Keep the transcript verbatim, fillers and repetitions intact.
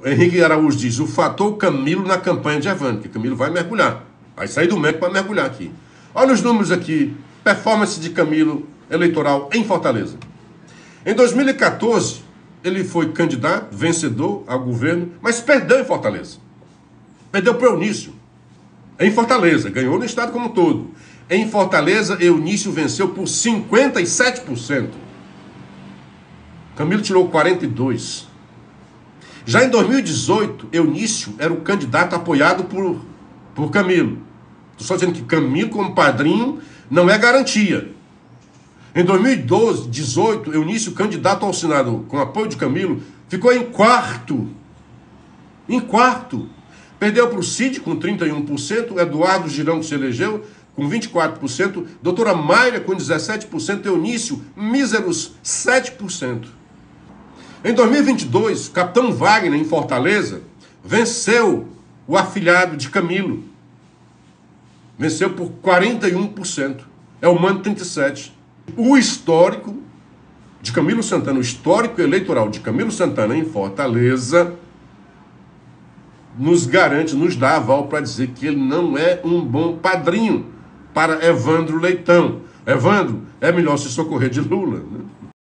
Henrique Araújo diz, o fator Camilo na campanha de Evandro, que Camilo vai mergulhar. Vai sair do M E C para mergulhar aqui. Olha os números aqui. Performance de Camilo eleitoral em Fortaleza. Em dois mil e quatorze, ele foi candidato, vencedor ao governo, mas perdeu em Fortaleza. Perdeu para o Eunício. Em Fortaleza, ganhou no estado como um todo. Em Fortaleza, Eunício venceu por cinquenta e sete por cento. Camilo tirou quarenta e dois por cento. Já em dois mil e dezoito, Eunício era o candidato apoiado por, por Camilo. Estou só dizendo que Camilo, como padrinho, não é garantia. Em dois mil e dezoito, Eunício, candidato ao Senado com apoio de Camilo, ficou em quarto. Em quarto. Perdeu para o Cid com trinta e um por cento, Eduardo Girão, que se elegeu, com vinte e quatro por cento, doutora Mayra com dezessete por cento, Eunício, míseros sete por cento. Em dois mil e vinte e dois, Capitão Wagner, em Fortaleza, venceu o afilhado de Camilo. Venceu por quarenta e um por cento. É o Mano trinta e sete por cento. O histórico de Camilo Santana, o histórico eleitoral de Camilo Santana em Fortaleza, nos garante, nos dá aval para dizer que ele não é um bom padrinho para Evandro Leitão. Evandro, é melhor se socorrer de Lula, né?